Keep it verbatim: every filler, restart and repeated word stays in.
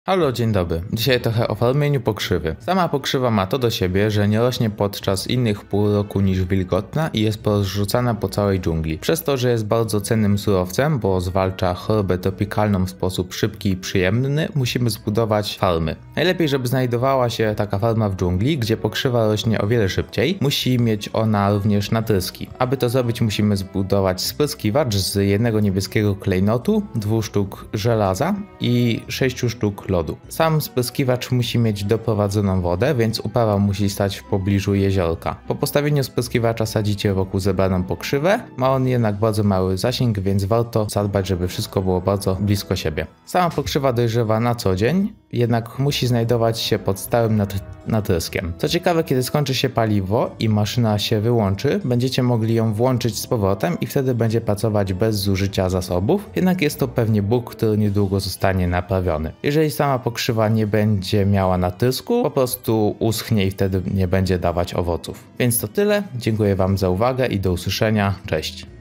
Halo, dzień dobry. Dzisiaj trochę o farmieniu pokrzywy. Sama pokrzywa ma to do siebie, że nie rośnie podczas innych pół roku niż wilgotna i jest porozrzucana po całej dżungli. Przez to, że jest bardzo cennym surowcem, bo zwalcza chorobę tropikalną w sposób szybki i przyjemny, musimy zbudować farmy. Najlepiej, żeby znajdowała się taka farma w dżungli, gdzie pokrzywa rośnie o wiele szybciej. Musi mieć ona również natryski. Aby to zrobić, musimy zbudować spryskiwacz z jednego niebieskiego klejnotu, dwóch sztuk żelaza i sześciu sztuk lodu. Sam spryskiwacz musi mieć doprowadzoną wodę, więc uprawa musi stać w pobliżu jeziorka. Po postawieniu spryskiwacza sadzicie wokół zebraną pokrzywę. Ma on jednak bardzo mały zasięg, więc warto zadbać, żeby wszystko było bardzo blisko siebie. Sama pokrzywa dojrzewa na co dzień, jednak musi znajdować się pod stałym natr natryskiem. Co ciekawe, kiedy skończy się paliwo i maszyna się wyłączy, będziecie mogli ją włączyć z powrotem i wtedy będzie pracować bez zużycia zasobów, jednak jest to pewnie bóg, który niedługo zostanie naprawiony. Jeżeli sama pokrzywa nie będzie miała natrysku, po prostu uschnie i wtedy nie będzie dawać owoców. Więc to tyle, dziękuję Wam za uwagę i do usłyszenia, cześć!